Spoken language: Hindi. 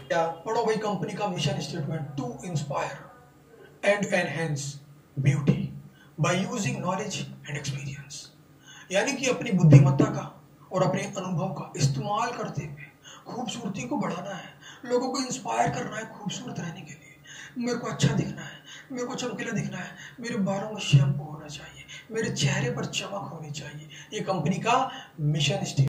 क्या पढ़ो भाई कंपनी का mission statement, to inspire and enhance beauty by using knowledge and experience. यानी कि अपनी बुद्धिमत्ता का और अपने अनुभव का इस्तेमाल करते हुए खूबसूरती को बढ़ाना है, लोगों को इंस्पायर करना है खूबसूरत रहने के लिए। मेरे को अच्छा दिखना है, मेरे को चमकीला दिखना है, मेरे बालों में शैम्पू होना चाहिए, मेरे चेहरे पर चमक होनी चाहिए। ये कंपनी का मिशन स्टेटमेंट